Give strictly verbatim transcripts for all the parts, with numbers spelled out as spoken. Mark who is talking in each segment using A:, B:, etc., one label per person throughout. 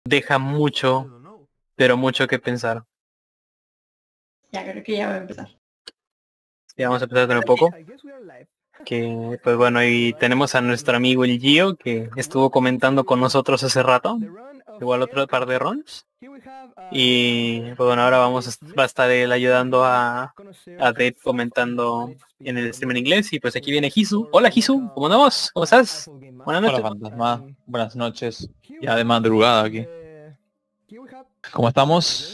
A: deja mucho, pero mucho que pensar.
B: Ya creo que ya va a empezar.
A: Ya vamos a empezar con un poco. Que pues bueno, y tenemos a nuestro amigo el Gio que estuvo comentando con nosotros hace rato. Igual otro par de runs. Y pues bueno, ahora vamos a, va a estar él ayudando a, a Dave comentando en el stream en inglés. Y pues aquí viene Hisu. Hola Hisu, ¿cómo andamos? ¿Cómo estás? Buenas
C: Hola
A: noches.
C: fantasma, buenas noches. Ya de madrugada aquí. ¿Cómo estamos?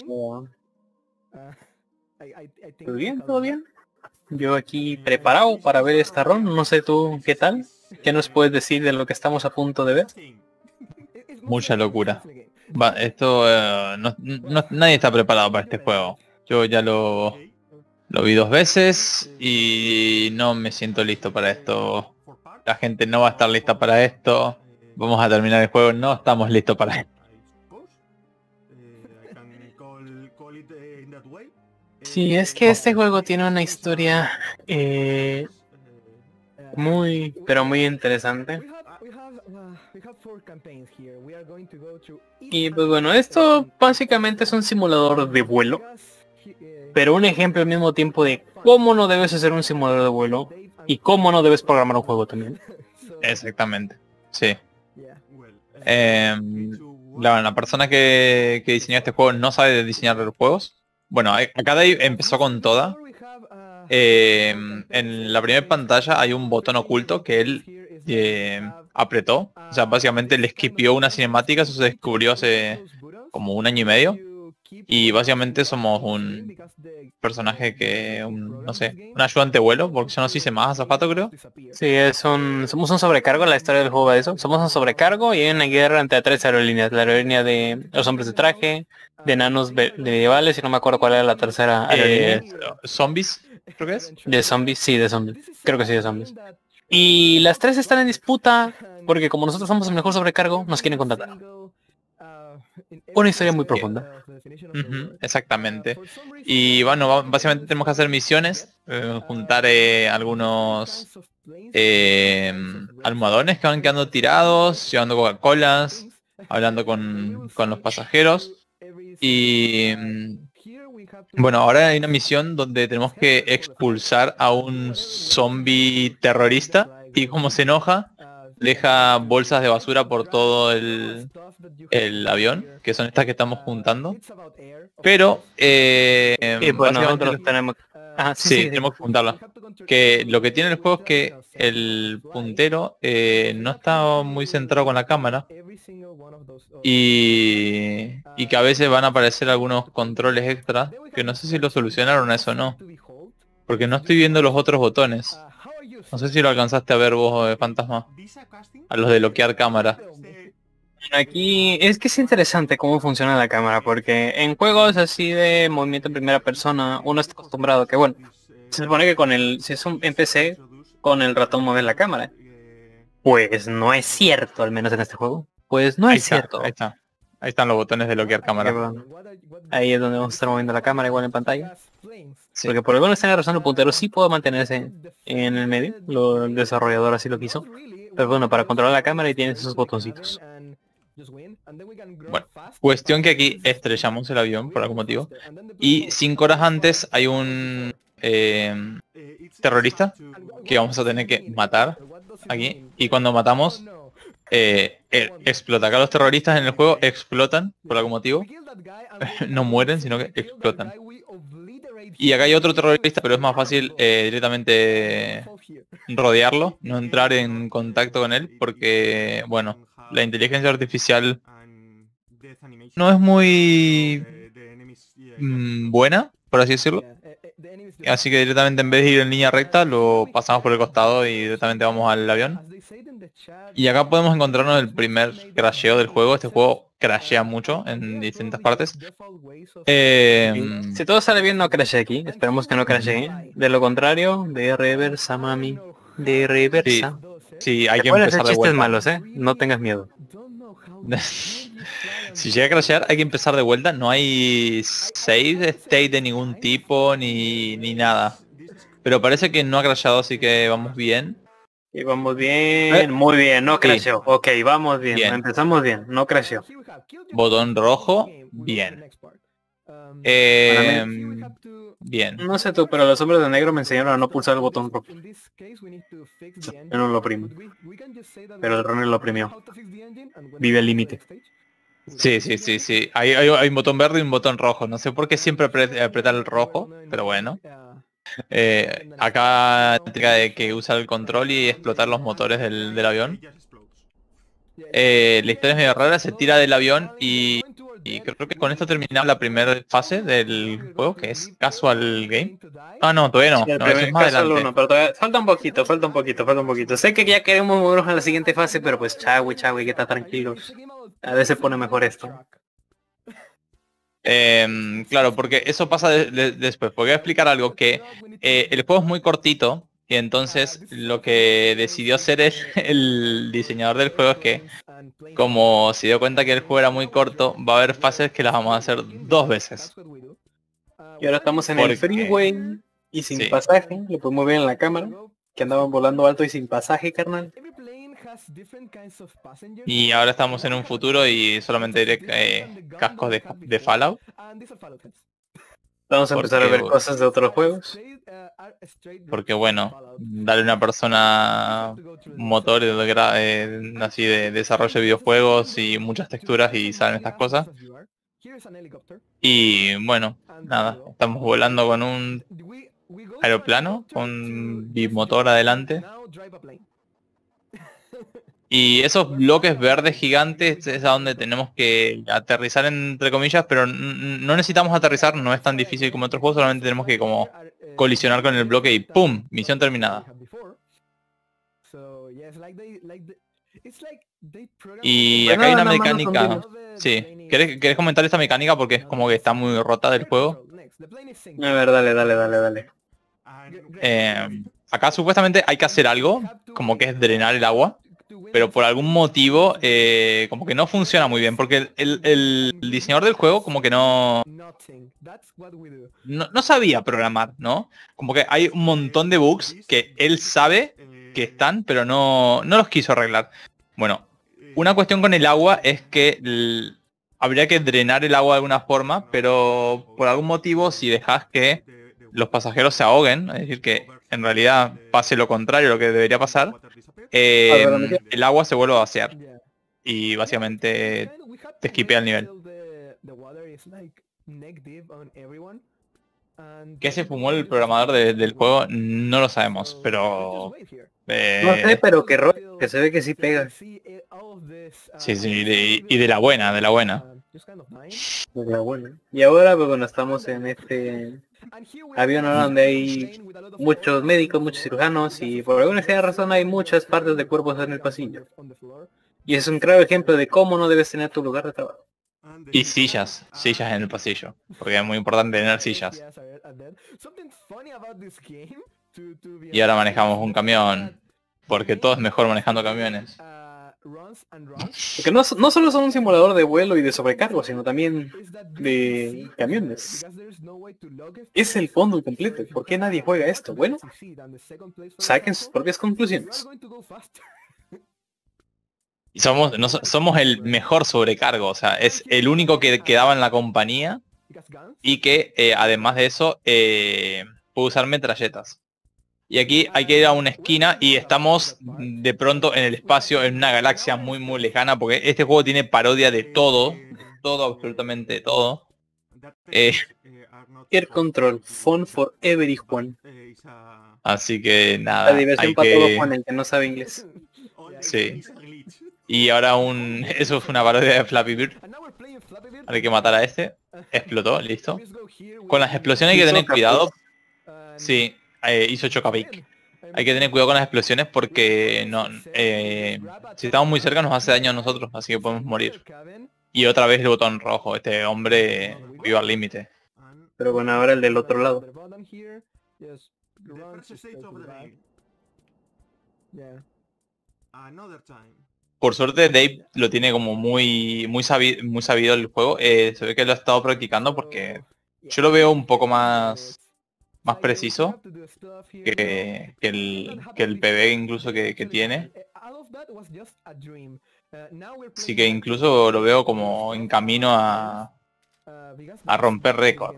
A: ¿Todo bien? ¿Todo bien? Yo aquí preparado para ver esta run. No sé tú qué tal. ¿Qué nos puedes decir de lo que estamos a punto de ver?
C: Mucha locura. Va, esto eh, no, no- nadie está preparado para este juego. Yo ya lo, lo vi dos veces y no me siento listo para esto. La gente no va a estar lista para esto. Vamos a terminar el juego, no estamos listos para esto.
A: Sí, es que este juego tiene una historia eh, muy, pero muy interesante. Y pues bueno, esto básicamente es un simulador de vuelo, pero un ejemplo al mismo tiempo de cómo no debes hacer un simulador de vuelo y cómo no debes programar un juego también.
C: Exactamente, sí. Eh, la, la persona que, que diseñó este juego no sabe diseñar los juegos. Bueno, hay- acá Dave empezó con toda. Eh, en la primera pantalla hay un botón oculto que él eh, apretó. O sea, básicamente le skipió una cinemática, eso se descubrió hace como un año y medio. Y básicamente somos un personaje que, un, no sé, un ayudante de vuelo, porque yo no sé si más azafato creo.
A: Sí, es un, somos un sobrecargo, la historia del juego va de eso. Somos un sobrecargo y hay una guerra entre tres aerolíneas. La aerolínea de los hombres de traje, de enanos ve- de medievales y no me acuerdo cuál era la tercera aerolínea.
C: Eh, zombies, creo que es.
A: De zombies, sí, de zombies. Creo que sí, de zombies. Y las tres están en disputa porque como nosotros somos el mejor sobrecargo, nos quieren contratar. Una historia muy profunda.
C: Ujú, exactamente. Y bueno, ba- básicamente tenemos que hacer misiones, eh, juntar eh, algunos eh, almohadones que van quedando tirados, llevando Coca-Colas, hablando con, con los pasajeros. Y mm, bueno, ahora hay una misión donde tenemos que expulsar a un zombie terrorista y como se enoja, deja bolsas de basura por todo el, el avión, que son estas que estamos juntando. Pero eh,
A: Y pues
C: básicamente
A: nosotros
C: lo-
A: tenemos... Ajá, sí,
C: sí,
A: sí, sí.
C: tenemos que juntarla. Que lo que tiene el juego es que el puntero eh, no está muy centrado con la cámara y, y que a veces van a aparecer algunos controles extra que no sé si lo solucionaron eso o no, porque no estoy viendo los otros botones. No sé si lo alcanzaste a ver vos, eh, Fantasma, a los de bloquear cámara.
A: Aquí es que es interesante cómo funciona la cámara, porque en juegos así de movimiento en primera persona, uno está acostumbrado que, bueno, se supone que con el, si es un N P C, con el ratón mueve la cámara. Pues no es cierto, al menos en este juego. Pues no
C: Ahí
A: es
C: está, ahí
A: cierto.
C: está. Ahí están los botones de bloquear
A: Así que,
C: cámara.
A: bueno, ahí es donde vamos a estar moviendo la cámara igual en pantalla.
C: Sí.
A: Porque por alguna extraña razón el puntero sí puede mantenerse en el medio. Lo, el desarrollador así lo quiso. Pero bueno, para controlar la cámara y tienes esos botoncitos.
C: Bueno, cuestión que aquí estrellamos el avión por algún motivo. Y cinco horas antes hay un eh, terrorista que vamos a tener que matar aquí. Y cuando matamos, eh, eh, explota. Acá los terroristas en el juego explotan por algún motivo. No mueren, sino que explotan. Y acá hay otro terrorista, pero es más fácil eh, directamente rodearlo, no entrar en contacto con él, porque, bueno, la inteligencia artificial no es muy mm, buena, por así decirlo. Así que directamente en vez de ir en línea recta, lo pasamos por el costado y directamente vamos al avión. Y acá podemos encontrarnos el primer crasheo del juego. Este juego crashea mucho en distintas partes. Eh,
A: Si todo sale bien no crashe aquí. Esperemos que no crashe. De lo contrario, de reversa, mami. De
C: sí,
A: reversa.
C: sí, hay
A: Te
C: que
A: pueden hacer
C: empezar de
A: chistes
C: vuelta.
A: malos, ¿eh? No tengas miedo.
C: Si llega a crashear hay que empezar de vuelta, no hay save state de ningún tipo ni, ni nada. Pero parece que no ha crashado, así que vamos bien.
A: Y vamos bien, ¿Eh? Muy bien, no creció. Sí. Ok, vamos bien. bien, empezamos bien, no creció.
C: Botón rojo, bien. Eh, bien.
A: No sé tú, pero los hombres de negro me enseñaron a no pulsar el botón rojo. Yo no lo oprimo. Pero el runner lo oprimió. Vive el límite.
C: Sí, sí, sí, sí. Hay, hay, hay un botón verde y un botón rojo. No sé por qué siempre apretar el rojo, pero bueno. Eh, acá tenga de que usar el control y explotar los motores del, del avión. Eh, la historia es medio rara, se tira del avión y, y creo que con esto terminamos la primera fase del juego, que es Casual Game. Ah, no, todavía no,
A: sí,
C: no eso es más adelante.
A: Uno, pero todavía falta un poquito, falta un poquito, falta un poquito. Sé que ya queremos movernos a la siguiente fase, pero pues chagüey, chagüey, que está tranquilos. A veces pone mejor esto.
C: Eh, claro, porque eso pasa de, de, después. Porque voy a explicar algo que eh, el juego es muy cortito y entonces lo que decidió hacer es el diseñador del juego es que como se dio cuenta que el juego era muy corto, va a haber fases que las vamos a hacer dos veces.
A: Y ahora estamos en porque... el freeway y sin sí. pasaje, lo podemos ver en la cámara, que andaban volando alto y sin pasaje, carnal.
C: Y ahora estamos en un futuro y solamente diré eh, cascos de, de Fallout.
A: Vamos a empezar porque, a ver cosas de otros juegos.
C: Porque bueno, darle a una persona motor de, eh, así de desarrollo de videojuegos y muchas texturas y salen estas cosas. Y bueno, nada, estamos volando con un aeroplano, con bimotor adelante. Y esos bloques verdes gigantes es a donde tenemos que aterrizar entre comillas, pero no necesitamos aterrizar, no es tan difícil como otros juegos, solamente tenemos que como colisionar con el bloque y ¡pum! Misión terminada. Y acá hay una mecánica... Sí, ¿querés, ¿querés comentar esta mecánica? Porque es como que está muy rota del juego.
A: A ver, dale, dale, dale, dale.
C: Eh, acá supuestamente hay que hacer algo, como que es drenar el agua. Pero por algún motivo eh, como que no funciona muy bien porque el, el, el diseñador del juego como que no, no no sabía programar, ¿no? Como que hay un montón de bugs que él sabe que están pero no, no los quiso arreglar. Bueno, una cuestión con el agua es que el, habría que drenar el agua de alguna forma, pero por algún motivo si dejas que los pasajeros se ahoguen, es decir que en realidad pase lo contrario a lo que debería pasar, Eh, el agua se vuelve a vaciar y básicamente te esquipea el nivel. ¿Qué se fumó el programador de, del juego? No lo sabemos, pero...
A: Eh, no sé, pero que, que se ve que sí pega.
C: Sí, sí, de, y de la buena, de la buena.
A: De la buena. Y ahora, pues bueno, estamos en este avión donde hay muchos médicos, muchos cirujanos y por alguna extraña razón hay muchas partes de cuerpos en el pasillo. Y es un claro ejemplo de cómo no debes tener tu lugar de trabajo.
C: Y sillas, sillas en el pasillo, porque es muy importante tener sillas. Y ahora manejamos un camión, porque todo es mejor manejando camiones.
A: Porque no, no solo son un simulador de vuelo y de sobrecargo, sino también de camiones. Es el fondo completo. ¿Por qué nadie juega esto? Bueno, saquen sus propias conclusiones.
C: Y somos, no, somos el mejor sobrecargo, o sea, es el único que quedaba en la compañía y que eh, además de eso eh, puede usar metralletas. Y aquí hay que ir a una esquina y estamos de pronto en el espacio, en una galaxia muy muy lejana, porque este juego tiene parodia de todo, todo, absolutamente todo. Eh,
A: Air Control, fun for everyone.
C: Así que nada,
A: la diversión
C: hay
A: para
C: que...
A: todo Juan, el que no sabe inglés.
C: Sí. Y ahora un... eso fue una parodia de Flappy Bird. Hay que matar a este. Explotó, listo. Con las explosiones hay que tener cuidado. Sí. Eh, hizo Chocapic. Hay que tener cuidado con las explosiones porque no eh, si estamos muy cerca nos hace daño a nosotros, así que podemos morir. Y otra vez el botón rojo, este hombre vive al límite.
A: Pero bueno, ahora el del otro lado.
C: Por suerte Dave lo tiene como muy muy sabido, muy sabido el juego. Eh, se ve que lo ha estado practicando porque yo lo veo un poco más más preciso que, que, el, que el P B incluso que, que tiene. Así que incluso lo veo como en camino a, a romper récord.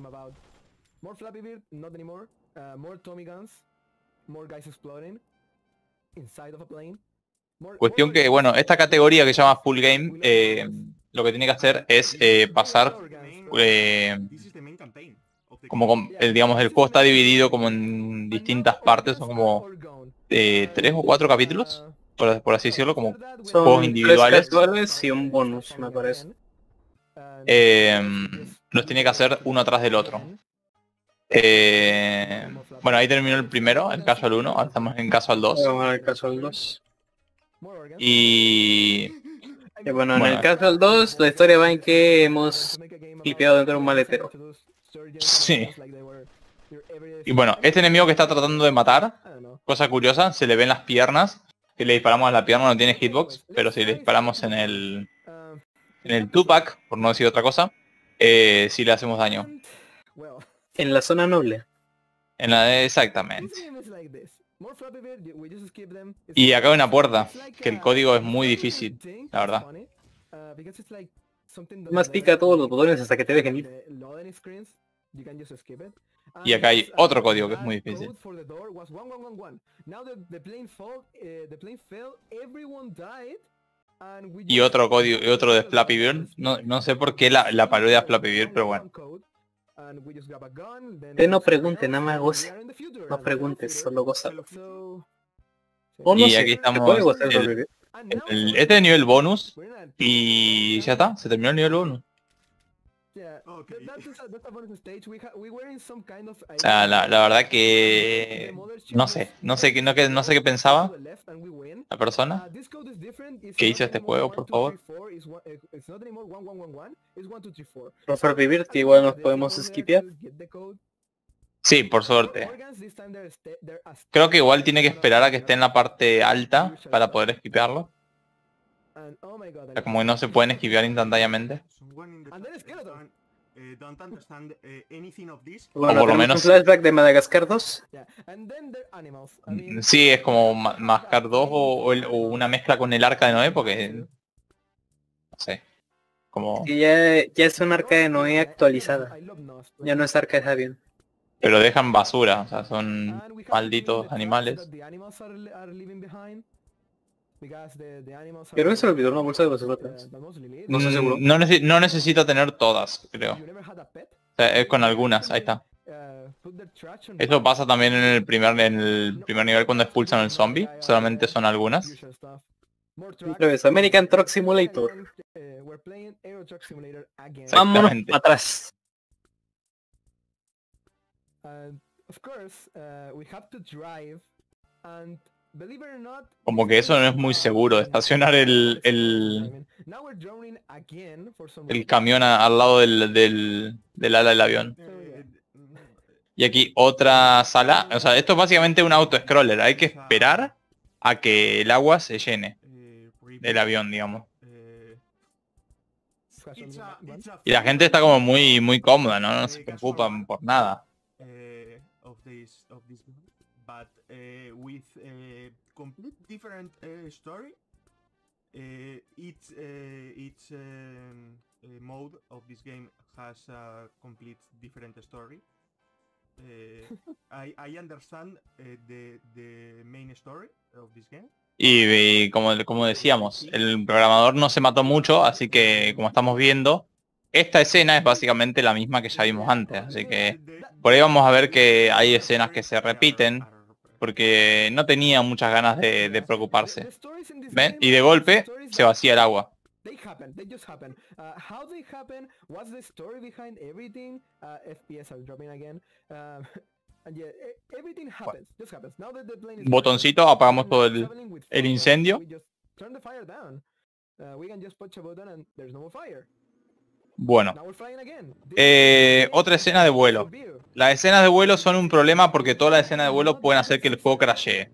C: Cuestión que, bueno, esta categoría que se llama Full Game, eh, lo que tiene que hacer es eh, pasar, eh, como con, el, digamos, el juego está dividido como en distintas partes, son como eh, tres o cuatro capítulos, por, por así decirlo, como
A: Son
C: juegos individuales.
A: Tres casuales y un bonus, me parece.
C: Eh, los tiene que hacer uno atrás del otro. Eh, bueno, ahí terminó el primero, el casual uno, ahora estamos en casual dos.
A: Vamos al casual dos.
C: Y...
A: Y bueno, en
C: Bueno.
A: el casual dos la historia va en que hemos clipeado dentro de un maletero.
C: Sí. Y bueno, este enemigo que está tratando de matar, cosa curiosa, se le ven las piernas. Si le disparamos a la pierna no tiene hitbox, pero si le disparamos en el en el two-pack, por no decir otra cosa, eh, sí le hacemos daño.
A: En la zona noble.
C: En la de... Exactamente. Y acá hay una puerta, que el código es muy difícil, la verdad.
A: Mastica todos los botones hasta que te dejen ir.
C: Y acá hay otro código que es muy difícil. Y otro código, y otro de Flappy Bird. No, no sé por qué la, la parodia de Flappy Bird, pero bueno.
A: Usted no pregunte, nada más goce. No preguntes, solo goza. O no
C: Y
A: sé,
C: aquí
A: ¿se
C: estamos,
A: puede gozar
C: el-
A: sobre qué?
C: El- este es nivel bonus. Y ya está, se terminó el nivel bonus. O sea, la, la verdad que... No sé, no sé, qué- no, que- no sé qué pensaba la persona que hizo este juego, por favor.
A: Por sobrevivir, que igual nos podemos skipear.
C: Sí, por suerte. Creo que igual tiene que esperar a que esté en la parte alta para poder esquipearlo. O sea, como que no se pueden esquipear instantáneamente.
A: Bueno,
C: por lo
A: tenemos
C: menos-
A: un flashback de Madagascar dos.
C: Sí, es como Ma- Mascar dos o, o el- o una mezcla con el Arca de Noé, porque... No sé. Como...
A: Y ya, ya es una arca de Noé actualizada. Ya no es arca de avión.
C: Pero dejan basura, o sea, son malditos animales.
A: Creo que se olvidó una bolsa de basura atrás. No estoy seguro.
C: Mm, No, nece- no necesita tener todas, creo. O sea, es con algunas, ahí está. Eso pasa también en el primer en el primer nivel cuando expulsan al zombie. Solamente son algunas.
A: Otra vez, American Truck Simulator. Vámonos
C: Exactamente.
A: para atrás.
C: Como que eso no es muy seguro, de estacionar el, el, el camión a- al lado del, del, del ala del avión. Y aquí otra sala. O sea, esto es básicamente un auto-scroller. Hay que esperar a que el agua se llene del avión, digamos. Y la gente está como muy muy cómoda, ¿no? No se preocupan por nada.
D: But uh, with a complete different uh, story, uh, each uh, each um, uh, mode of this game has a complete different story. Uh, I I understand uh, the the main story of this game.
C: Y, y como, como decíamos, el programador no se mató mucho, así que como estamos viendo, esta escena es básicamente la misma que ya vimos antes. Así que por ahí vamos a ver que hay escenas que se repiten, porque no tenía muchas ganas de, de preocuparse. ¿Ven? Y de golpe se vacía el agua. Botoncito, apagamos todo el, el incendio. Bueno, eh, otra escena de vuelo. Las escenas de vuelo son un problema porque todas las escenas de vuelo pueden hacer que el juego crashee.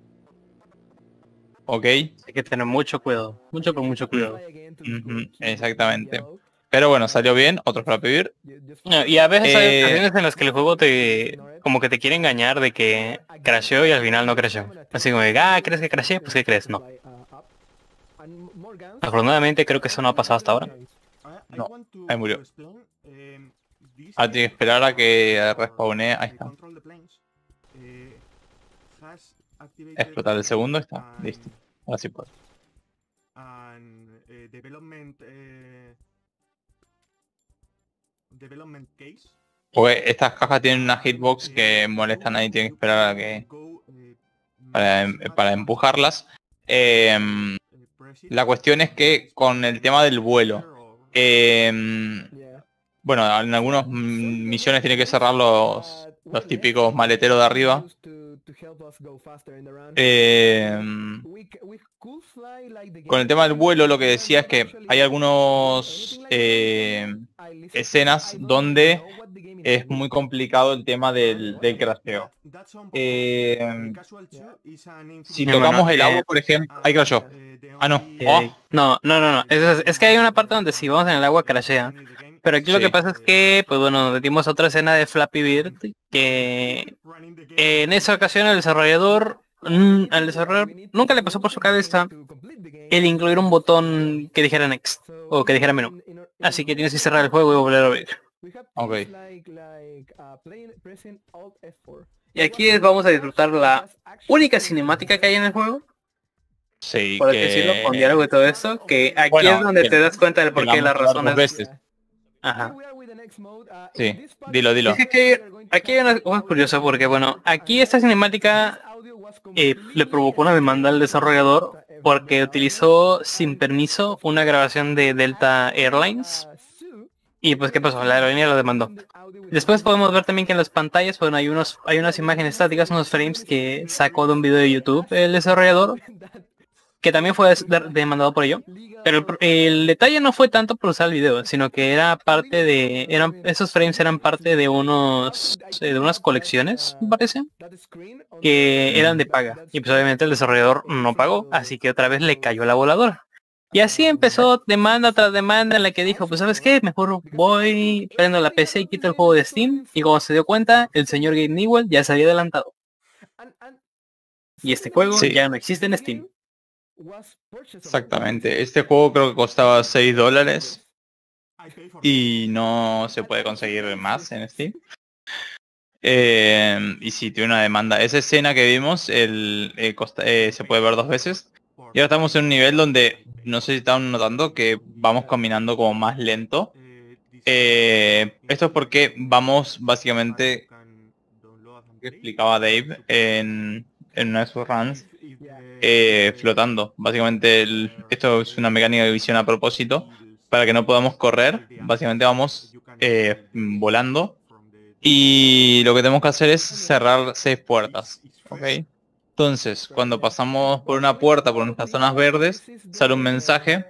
C: ¿Ok?
A: Hay que tener mucho cuidado. Mucho con mucho cuidado.
C: Ujú, exactamente. Pero bueno, salió bien, otro Flappy Bird.
A: No, y a veces
C: Eh,
A: hay ocasiones en las que el juego te como que te quiere engañar de que crasheó y al final no crasheó. Así como de, ah, ¿crees que crasheé? Pues ¿qué crees? No. Afortunadamente creo que eso no ha pasado hasta ahora.
C: No, ahí murió. Ah, tiene que esperar a que respawnee. Ahí está. Explotar el segundo, está. Listo. Ahora sí puedo.
D: And uh, development uh, development case.
C: Porque estas cajas tienen una hitbox que molestan ahí, tienen que esperar a que para, em- para empujarlas. Eh, la cuestión es que con el tema del vuelo, eh, bueno, en algunos mm, misiones tiene que cerrar los, los típicos maleteros de arriba. Eh, con el tema del vuelo, lo que decía es que hay algunos eh, escenas donde es muy complicado el tema del, del crasheo. Eh, si
A: Sí,
C: tocamos
A: bueno,
C: el
A: eh,
C: agua, por ejemplo, ahí crashó. Ah, no.
A: Eh,
C: Oh,
A: no, no, no, no. Es, es que hay una parte donde si vamos en el agua crashea. Pero aquí lo que
C: Sí.
A: pasa es que, pues bueno, nos metimos a otra escena de Flappy Bird que eh, en esa ocasión el desarrollador, mm, al desarrollador nunca le pasó por su cabeza el incluir un botón que dijera next o que dijera menú. Así que tienes que cerrar el juego y volver a abrir.
C: ok.
A: Y aquí vamos a disfrutar la única cinemática que hay en el juego,
C: Sí,
A: por así
C: que...
A: decirlo, con diálogo y todo eso, que aquí
C: Bueno,
A: es donde
C: que-
A: te das cuenta del
C: que
A: por
C: la
A: qué las
C: vamos a dar dos
A: razones.
C: veces.
A: Ajá.
C: Sí, dilo, dilo.
A: Es que aquí hay una cosa curiosa porque, bueno, aquí esta cinemática eh, le provocó una demanda al desarrollador porque utilizó sin permiso una grabación de Delta Airlines. Y pues, ¿qué pasó? La aerolínea lo demandó. Después podemos ver también que en las pantallas, bueno, hay unos hay unas imágenes estáticas, unos frames que sacó de un video de YouTube el desarrollador, que también fue des- de- demandado por ello. Pero el, pro- el detalle no fue tanto por usar el video, sino que era parte de... eran Esos frames eran parte de unos... eh, de unas colecciones, me parece, que eran de paga. Y pues obviamente el desarrollador no pagó, así que otra vez le cayó la voladora. Y así empezó demanda tras demanda en la que dijo, pues ¿sabes qué? Mejor voy, prendo la P C y quito el juego de Steam. Y cuando se dio cuenta, el señor Gabe Newell ya se había adelantado. Y este juego
C: Sí.
A: ya no existe en Steam.
C: Exactamente. Este juego creo que costaba seis dólares y no se puede conseguir más en Steam. Eh, y si tiene una demanda. Esa escena que vimos el, eh, costa- eh, se puede ver dos veces. Y ahora estamos en un nivel donde, no sé si están notando que vamos caminando como más lento. Eh, esto es porque vamos básicamente, que explicaba Dave en, en una de sus runs, eh, flotando. Básicamente el- esto es una mecánica de visión a propósito. Para que no podamos correr, básicamente vamos eh, volando. Y lo que tenemos que hacer es cerrar seis puertas. ¿Ok? Entonces, cuando pasamos por una puerta, por nuestras zonas verdes, sale un mensaje.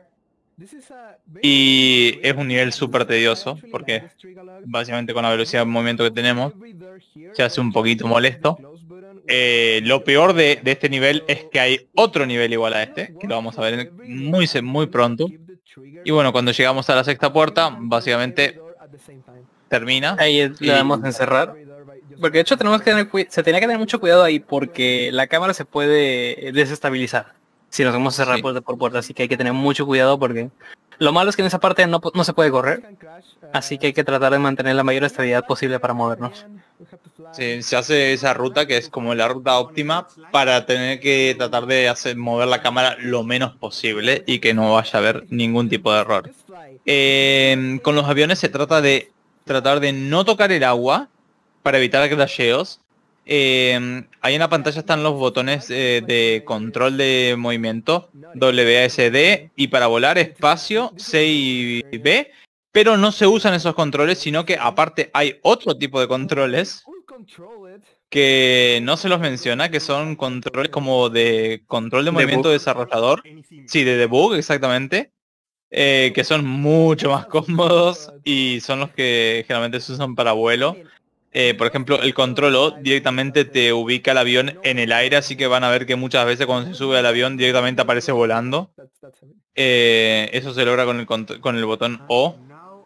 C: Y es un nivel súper tedioso, porque básicamente con la velocidad de movimiento que tenemos, se hace un poquito molesto. Eh, lo peor de, de este nivel es que hay otro nivel igual a este, que lo vamos a ver muy, se- muy pronto. Y bueno, cuando llegamos a la sexta puerta, básicamente termina.
A: Ahí le damos a encerrar. Porque de hecho tenemos que tener cui- se tenía que tener mucho cuidado ahí porque la cámara se puede desestabilizar si nos vamos a cerrar
C: Sí.
A: puerta por puerta, así que hay que tener mucho cuidado porque lo malo es que en esa parte no, po- no se puede correr, así que hay que tratar de mantener la mayor estabilidad posible para movernos.
C: Sí, se hace esa ruta que es como la ruta óptima para tener que tratar de hacer mover la cámara lo menos posible y que no vaya a haber ningún tipo de error. Eh, con los aviones se trata de tratar de no tocar el agua para evitar crasheos. Eh, ahí en la pantalla están los botones eh, de control de movimiento, W A S D, y para volar espacio C y B, pero no se usan esos controles, sino que aparte hay otro tipo de controles que no se los menciona, que son controles como de control de movimiento
A: Debug.
C: desarrollador, sí, de debug exactamente, eh, que son mucho más cómodos y son los que generalmente se usan para vuelo. Eh, por ejemplo, el control O directamente te ubica el avión en el aire, así que van a ver que muchas veces cuando se sube al avión directamente aparece volando. Eh, eso se logra con el, cont- con el botón O.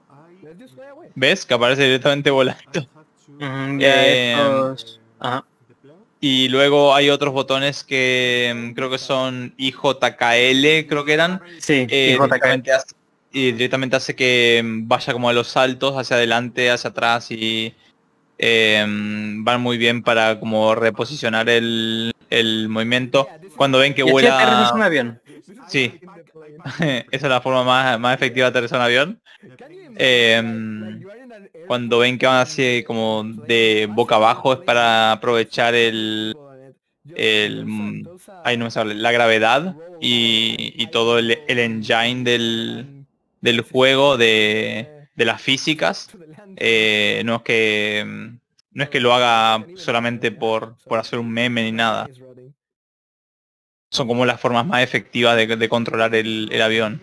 C: ¿Ves? Que aparece directamente volando.
A: Mm, ya
C: Eh,
A: estos- Ajá.
C: Y luego hay otros botones que mm, creo que son I J K L, creo que eran.
A: Sí,
C: eh,
A: I J K.
C: directamente hace, y directamente hace que mm, vaya como a los saltos, hacia adelante, hacia atrás y eh, mm, van muy bien para como reposicionar el, el movimiento. Cuando ven que
A: Y así aterrizas un
C: vuela...
A: avión.
C: Sí, esa es la forma más, más efectiva de aterrizar un avión. Eh, cuando ven que van así como de boca abajo es para aprovechar el, el mm, ay, no me sale, la gravedad y, y todo el, el engine del, del juego de, de las físicas. Eh, no es que mm, no es que lo haga solamente por, por hacer un meme ni nada. Son como las formas más efectivas de, de controlar el, el avión.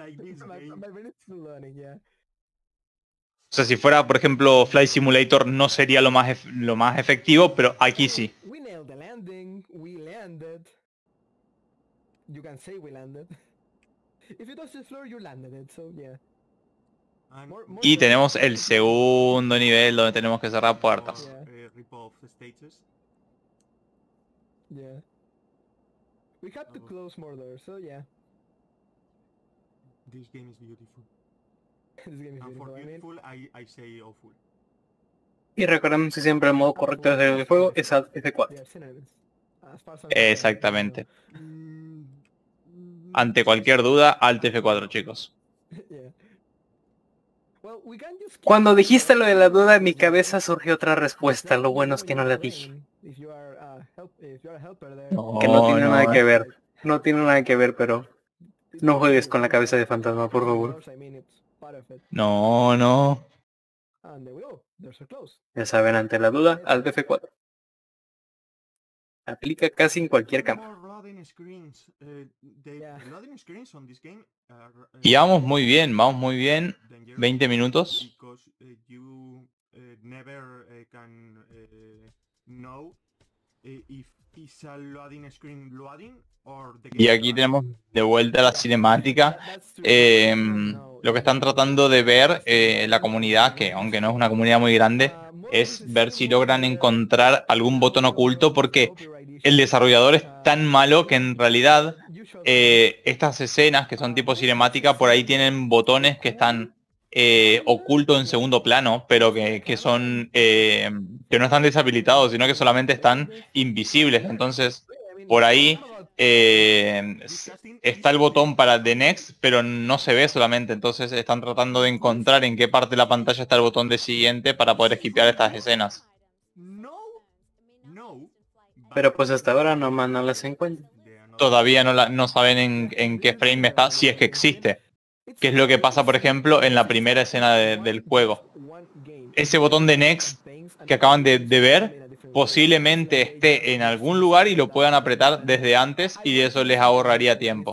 C: O sea, si fuera, por ejemplo, Flight Simulator no sería lo más ef- lo más efectivo, pero aquí sí. Y tenemos el segundo nivel donde tenemos que cerrar puertas.
D: Yeah. We have to close more doors, so yeah. This game is beautiful. This game is
E: And for
D: beautiful. I mean,
E: beautiful, I, I say awful.
A: Y recordemos que siempre el modo correcto del juego es Alt F cuatro.
D: they are synonyms. As far as I'm
C: Exactamente.
E: Mm, mm,
C: Ante cualquier duda, Alt F cuatro, chicos.
D: concerned. Yeah. Well, we can just keep
A: Cuando
D: going,
A: dijiste lo de la duda, en mi
D: yeah.
A: cabeza surgió otra respuesta. Lo bueno es que no la dije.
D: If you are a help, if you are a helper there,
C: No,
A: Que no tiene
C: no,
A: nada que
C: eh.
A: ver. No tiene nada que ver, pero no juegues con la cabeza de fantasma, por favor.
D: I mean, it's part of it.
C: No, no.
D: And there we go. Doors are closed.
A: Ya saben, ante la duda, Alt F cuatro. Aplica casi en cualquier
E: more
A: cámara.
E: loading screens. Uh, the
D: Yeah.
E: loading screens on this game are, uh,
C: Y vamos muy bien, vamos muy bien.
E: dangerous
C: veinte minutos.
E: because uh, you uh, never uh, can uh, know uh, if it's a loading screen loading or the game
C: Y aquí
E: is
C: tenemos de vuelta la cinemática.
D: That's true.
C: Eh,
D: No,
C: lo que están tratando de ver eh, la comunidad, que aunque no es una comunidad muy grande, es ver si logran encontrar algún botón oculto, porque el desarrollador es tan malo que en realidad eh, estas escenas que son tipo cinemática por ahí tienen botones que están eh, ocultos en segundo plano, pero que, que son eh, que no están deshabilitados, sino que solamente están invisibles. Entonces por ahí eh, está el botón para The Next, pero no se ve solamente. Entonces están tratando de encontrar en qué parte de la pantalla está el botón de siguiente para poder skipear estas escenas.
E: no, no.
A: Pero pues hasta ahora nomás no las encuentro.
C: Todavía no, la- no saben en, en qué frame está, si es que existe. ¿Qué es lo que pasa, por ejemplo, en la primera escena de- del juego? Ese botón de Next que acaban de, de ver posiblemente esté en algún lugar y lo puedan apretar desde antes y eso les ahorraría tiempo.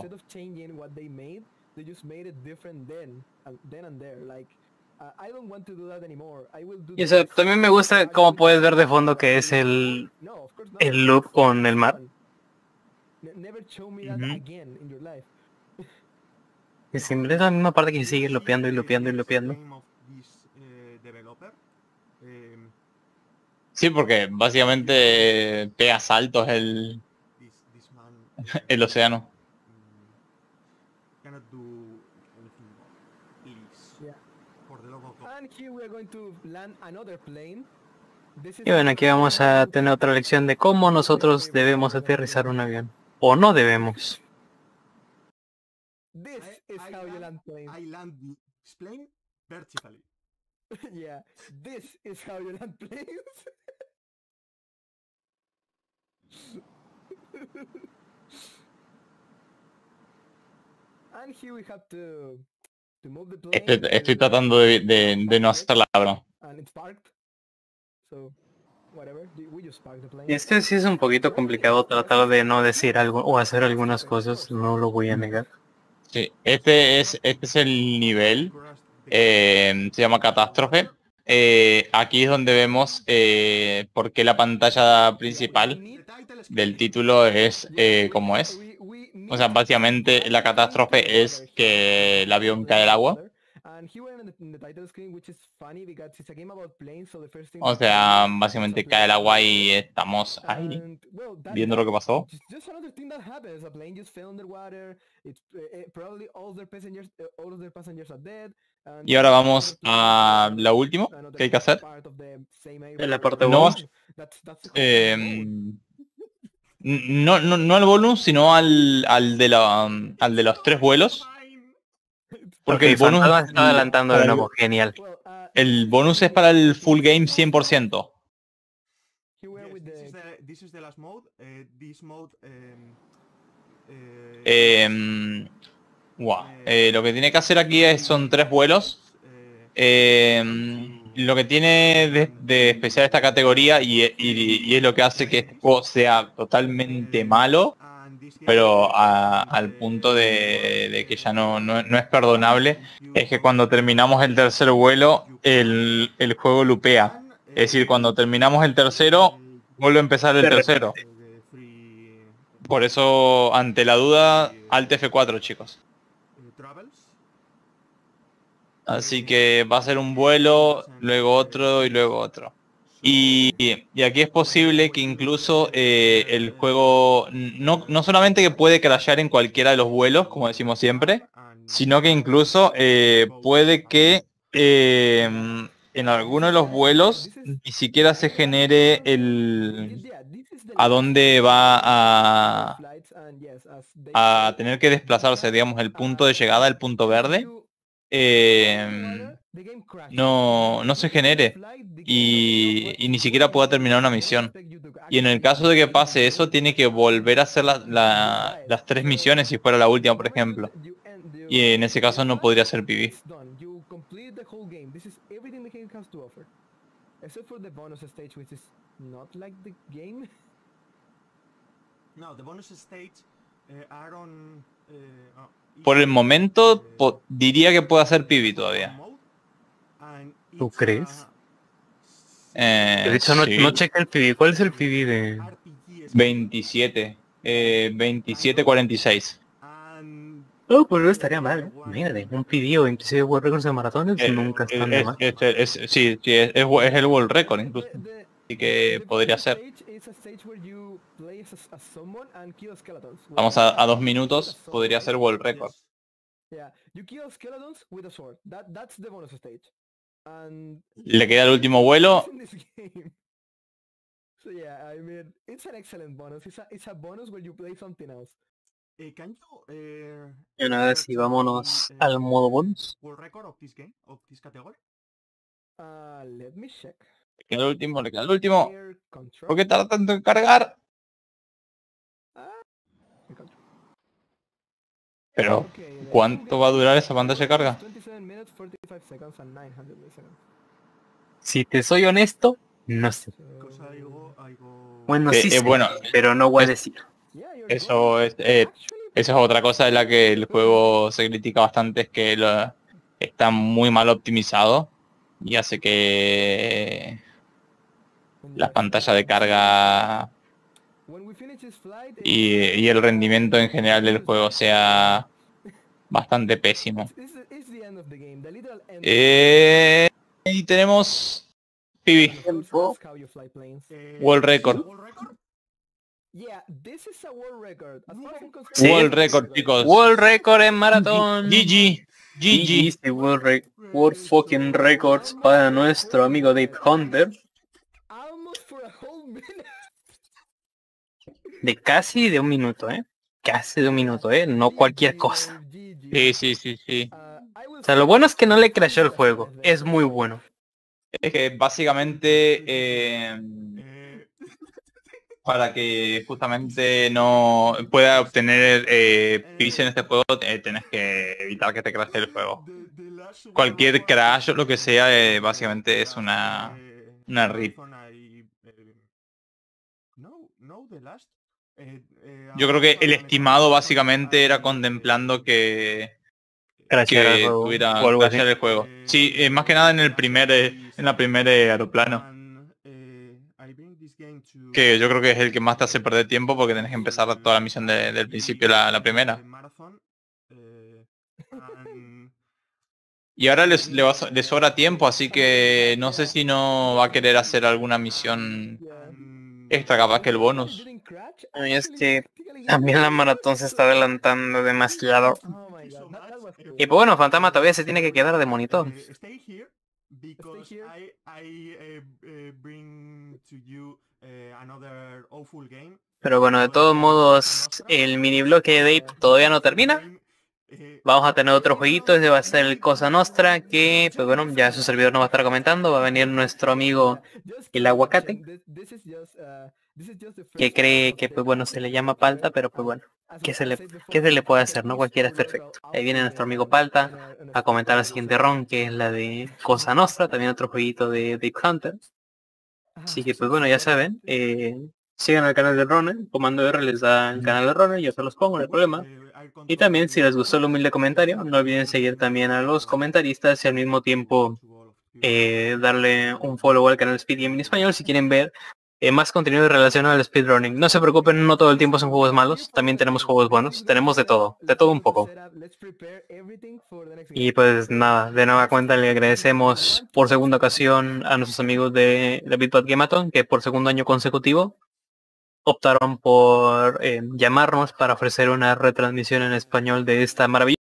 A: Y o sea, también me gusta como puedes ver de fondo que es el, el loop con el mar. Y siempre es la misma parte que sigue lopeando y lopeando y lopeando.
C: Sí, porque básicamente eh, pega saltos el, el océano.
A: Y bueno, aquí vamos a tener otra lección de cómo nosotros debemos aterrizar un avión. O no debemos.
D: This is how you land planes.
E: I land explain vertically.
D: Yeah, this is how you land planes. And here we have to to move the plane.
C: Estoy, estoy tratando de, de, de no hacer la broma.
D: And it's parked. So whatever, we just park the plane.
A: Y es que sí es un poquito complicado tratar de no decir algo o hacer algunas cosas, no lo voy a negar.
C: Sí, este es, este es el nivel. Eh, se llama Catástrofe. Eh, aquí es donde vemos eh, por qué la pantalla principal del título es eh, como es. O sea, básicamente la catástrofe es que el avión cae al agua O sea, básicamente cae el agua y estamos ahí viendo lo que pasó. Y ahora vamos a la última que hay que hacer.
A: En la parte
C: No,
A: bonus.
C: eh, no, no, no al bonus, sino al, al, de la, al de los tres vuelos. Porque
A: Ok,
C: el bonus,
A: Fantasma se está adelantando de
C: para el-
A: nuevo, genial.
C: el bonus es para el full game cien por ciento.
D: Yes, this is the this is the last mode. Uh, this mode. Um, uh,
C: Eh, guau, eh, lo que tiene que hacer aquí es, son tres vuelos. Eh, lo que tiene de, de especial esta categoría y, y- y es lo que hace que este juego sea totalmente malo, pero a- al punto de, de que ya no, no, no es perdonable, es que cuando terminamos el tercer vuelo el, el juego lupea. Es decir, cuando terminamos el tercero vuelve a empezar el
A: De
C: tercero. Por eso, ante la duda, Alt F cuatro, chicos. Así que va a ser un vuelo, luego otro y luego otro. Y, y aquí es posible que incluso eh, el juego no, no solamente que puede crashear en cualquiera de los vuelos, como decimos siempre, sino que incluso eh, puede que eh, en alguno de los vuelos ni siquiera se genere el a dónde va a, a tener que desplazarse, digamos, el punto de llegada, el punto verde. Eh, no, no se genere y, y ni siquiera pueda terminar una misión. Y en el caso de que pase eso, tiene que volver a hacer la- la- las tres misiones si fuera la última, por ejemplo. Y en ese caso no podría ser P V.
D: No, the bonus stage uh, are on. Uh, oh,
C: Por el
D: each,
C: momento
D: uh,
C: po- diría que puede hacer P V todavía.
D: mode, and
A: ¿Tú
D: it's,
A: crees?
D: uh,
C: Eh,
A: De hecho, no,
C: sí.
A: no checa el P V. ¿Cuál es el P V de...?
D: R P G
C: veintisiete. Eh, veintisiete cuarenta y seis.
D: and
A: Oh, pues no estaría mal, ¿eh? Imagínate, un P V o inclusive World Records de maratones
C: Eh,
A: nunca
C: es,
A: están de más.
C: es- es- es- sí, sí, es, es es el World Record incluso. Así que podría ser. Vamos a, a dos minutos, podría ser World Record. Le queda el último vuelo.
D: uh, can you uh,
A: Y una vez y vámonos
D: the,
A: al modo bonus.
D: world record of this game of this category?
C: Le queda el último, le queda el último. ¿Por qué tarda tanto en cargar? Pero, ¿cuánto va a durar esa pantalla de carga?
A: Si te soy honesto, no sé.
D: Because I go, I go.
A: Bueno,
C: Eh,
A: sí
C: eh,
A: sé,
C: bueno,
A: pero no voy a
C: es-
A: decir.
C: Eso es, eh, esa es otra cosa de la que el juego se critica bastante, es que lo- está muy mal optimizado y hace que las pantallas de carga y, y el rendimiento en general del juego sea bastante pésimo. Eh, y tenemos P V,
A: Tiempo.
D: Eh,
C: World Record.
D: World record?
A: Sí.
C: World Record, chicos.
A: World Record en maratón.
C: G G, G
A: G
C: G.
A: G, sí, World, Re- World fucking Records para nuestro amigo Dave Hunter. De casi de un minuto, ¿eh? Casi de un minuto, ¿eh? No cualquier cosa.
C: Sí, sí, sí, sí.
A: O sea, lo bueno es que no le crashó el juego. Es muy bueno.
C: Es que básicamente eh,
D: Eh,
C: para que justamente no pueda obtener eh, P Vs en este juego, eh, tenés que evitar que te crashe el juego.
D: the- the last
C: Cualquier
D: one
C: crash o
D: was,
C: lo que sea, eh,
D: uh,
C: básicamente es una,
D: eh,
C: una rip.
D: marathon I, eh, no, no, the last. Eh, eh,
C: Yo creo que el
D: marathon
C: estimado
D: I-
C: básicamente era
D: I-
C: contemplando que,
A: Crashear el
C: que
A: juego,
C: tuviera
A: o algo así.
C: crashear el juego. Sí, eh, más que nada en el primer, eh, en la primera eh, aeroplano.
D: And, eh, I bring this game to-
C: Que yo creo que es el que más te hace perder tiempo porque tenés que empezar toda la misión de- del principio, la, la primera.
D: Marathon, eh, and
C: Y ahora les, le, va, le sobra tiempo, así que no sé si no va a querer hacer alguna misión extra, capaz que el bonus.
A: Y es que también la maratón se está adelantando demasiado. Y pues bueno, Fantasma todavía se tiene que quedar de monitor. Pero bueno, de todos modos, el mini bloque de Dave todavía no termina. Vamos a tener otro jueguito, ese va a ser el Cosa Nostra, que pues bueno, ya su servidor nos va a estar comentando. Va a venir nuestro amigo el Aguacate, que cree que pues bueno se le llama Palta, pero pues bueno, ¿qué se le, qué se le puede hacer? No cualquiera es perfecto. Ahí viene nuestro amigo Palta a comentar la siguiente ron, que es la de Cosa Nostra, también otro jueguito de Deep Hunter. Así que pues bueno, ya saben, eh, sigan al canal de Ronald, Comando R les da el canal de Ronald, yo se los pongo, no hay problema. Y también si les gustó el humilde comentario, no olviden seguir también a los comentaristas y al mismo tiempo eh, darle un follow al canal Speed Game en español si quieren ver eh, más contenido relacionado al speedrunning. No se preocupen, no todo el tiempo son juegos malos, también tenemos juegos buenos, tenemos de todo, de todo un poco. Y pues nada, de nueva cuenta le agradecemos por segunda ocasión a nuestros amigos de la Bitbad Gamathon, que por segundo año consecutivo optaron por eh, llamarnos para ofrecer una retransmisión en español de esta maravillosa